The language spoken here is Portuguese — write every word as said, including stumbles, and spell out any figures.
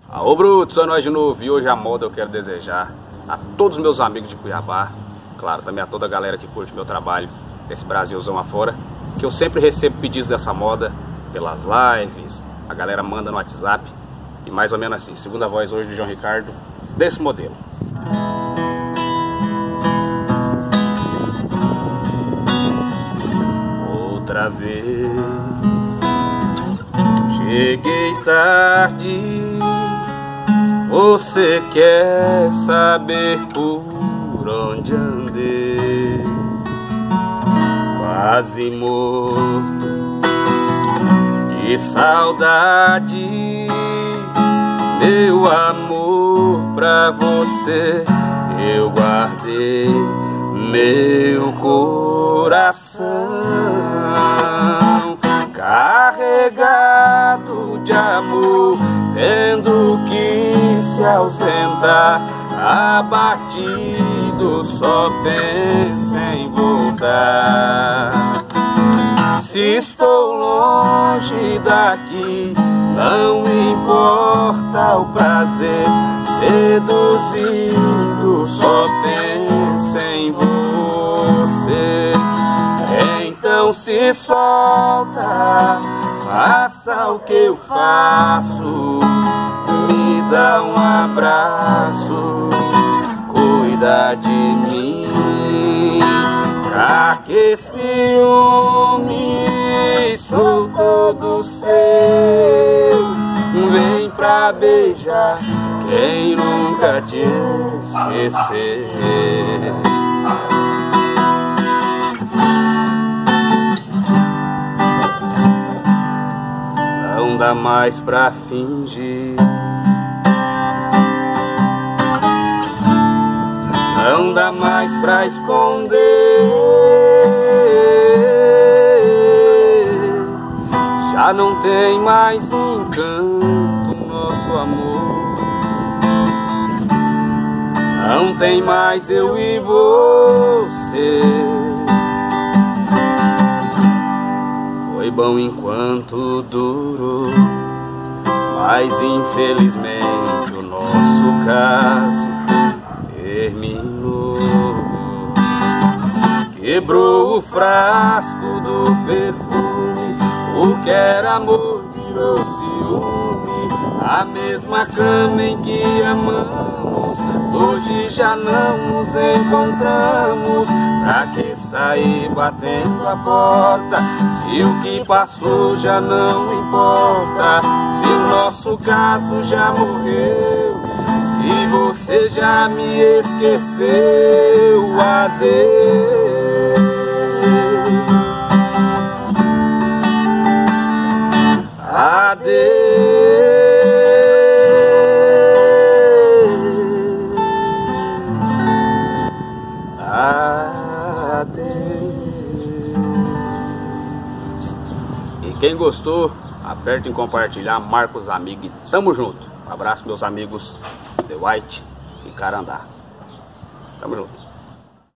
Ô Bruto, só nós de novo. E hoje a moda eu quero desejar a todos os meus amigos de Cuiabá, claro, também a toda a galera que curte meu trabalho desse Brasilzão afora, que eu sempre recebo pedidos dessa moda pelas lives, a galera manda no WhatsApp e mais ou menos assim, segunda voz hoje do João Ricardo, desse modelo. Outra vez cheguei tarde, você quer saber por onde andei? Quase morto de saudade, meu amor, pra você eu guardei meu coração, carregado de amor, tendo que se ausentar, abatido, só penso em voltar. Se estou longe daqui, não importa o prazer, seduzindo, só penso em você. Então se solta, faça o que eu faço, me dá um abraço, cuida de mim. Pra que ciúme, sou todo seu, vem pra beijar quem nunca te esqueceu. Não dá mais pra fingir, não dá mais pra esconder, já não tem mais encanto nosso amor, não tem mais eu e você. Foi bom enquanto durou, mas infelizmente o nosso caso terminou. Quebrou o frasco do perfume, o que era amor virou ciúme. A mesma cama em que amamos, hoje já não nos encontramos. Pra que sair batendo a porta, se o que passou já não importa? Se o nosso caso já morreu, se você já me esqueceu, adeus. Adeus. E quem gostou, aperta em compartilhar, marca os amigos e tamo junto. Um abraço meus amigos The White e Carandá. Tamo junto.